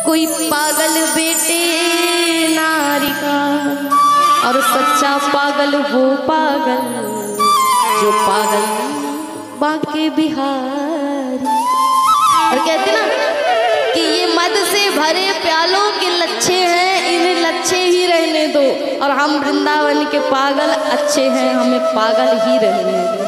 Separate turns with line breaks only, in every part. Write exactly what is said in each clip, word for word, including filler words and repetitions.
कोई पागल बेटे नारी का, और सच्चा पागल वो पागल जो पागल बाके बिहारी। और कहते ना कि ये मद से भरे प्यालों के लच्छे हैं, इन्हें लच्छे ही रहने दो, और हम वृंदावन के पागल अच्छे हैं, हमें पागल ही रहने दो।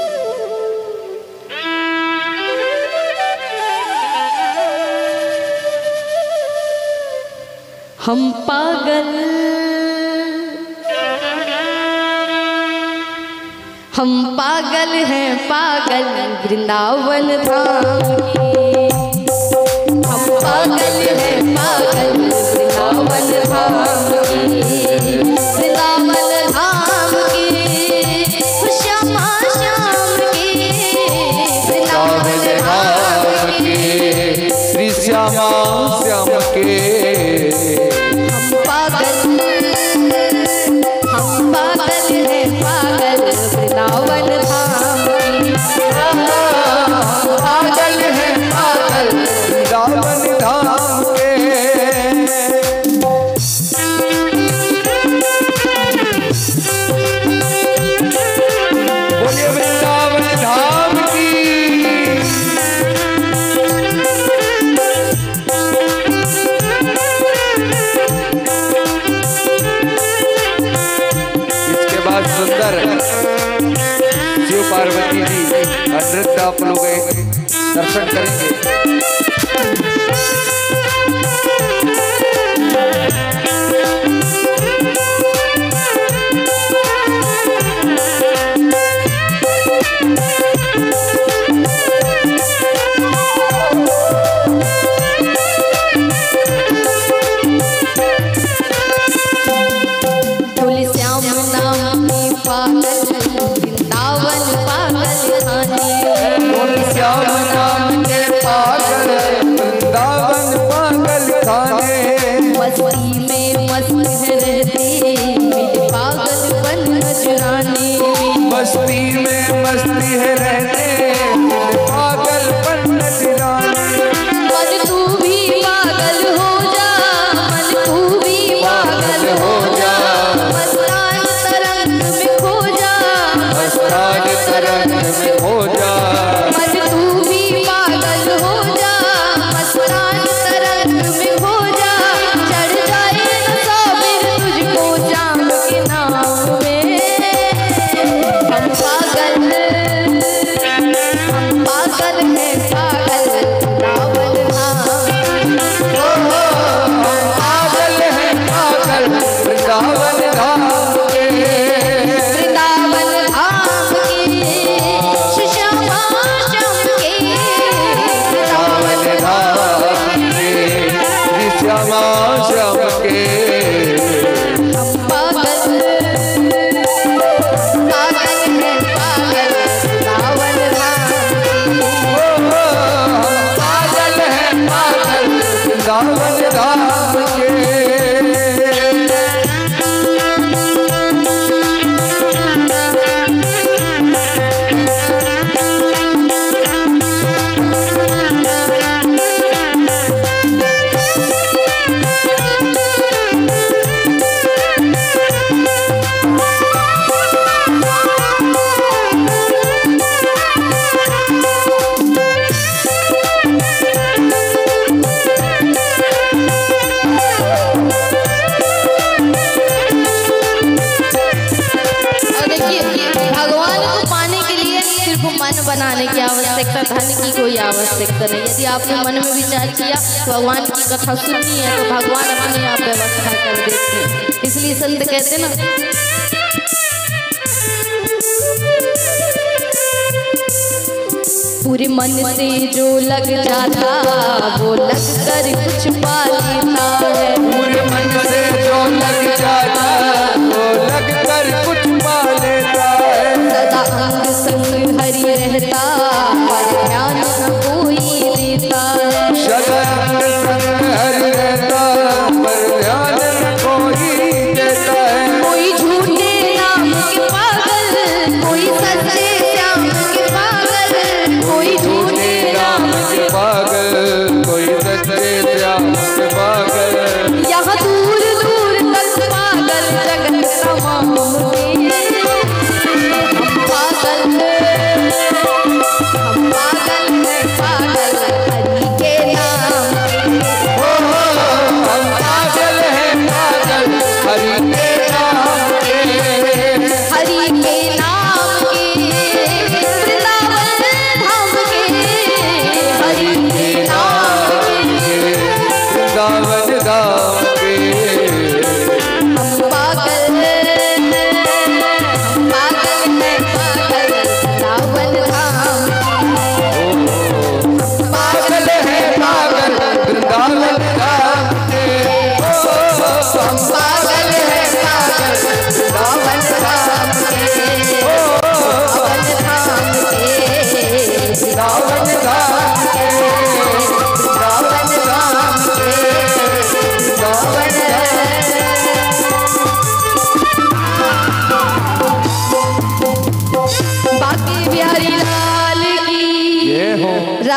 हम पागल हम पागल हैं, पागल वृंदावन धाम के। हम पागल हैं, पागल वृंदावन धाम के। वृंदावन धाम के श्यामा श्याम के, वृंदावन धाम के
श्री श्यामा श्याम के।
हम पागल हैं, पागल वृंदावन धाम के।
पागल हैं, पागल वृंदावन धाम के। बोलिए वृंदावन धाम की। सुंदर शिव पार्वती जी नृत्य आप लोग दर्शन करेंगे। मस्ती में मस्ती है रहने पागल पन नजराने।
मन तू भी पागल हो जा, मन तू भी पागल हो जा, मस्तान तरंग में खो जा,
मस्तान तरंग में खो जा।
मन तू भी पागल हो जा, मस्तान तरंग में खो जा। चढ़ जाए नशा फिर तुझको जाम के नाम में। हम पागल हम पागल हैं, पागल वृंदावन धाम।
पागल हैं, पागल वृंदावन धाम के।
वृंदावन धाम के श्यामा श्याम के।
वृंदावन धाम के श्री श्यामा श्याम के।
हम पागल पागल हैं, पागल वृंदावन धाम के।
पागल हैं, पागल वृंदावन धाम के।
मन बनाने की आवश्यकता, धन की कोई आवश्यकता नहीं। यदि आपने मन में विचार किया तो भगवान की कथा सुननी है तो भगवान अपने आप व्यवस्था कर देते हैं। इसलिए संत कहते ना, पूरे मन से जो लग जाता वो लग कर कुछ पा लेता है।
पूरे मन से जो लग जाता वो लग कर कुछ पा लेता है।
सदा अंग संग हरि रहता पर ध्यान न कोई देता है।
सदा अंग संग हरि रहता पर ध्यान न कोई देता है।
कोई झूठे नाम के पागल, कोई सच्चे श्याम के पागल, कोई झूठे नाम के
पागल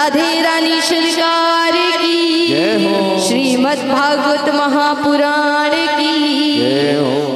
राधे रानी सरकार की,
जय हो।
श्रीमद् भागवत महापुराण की
जय हो।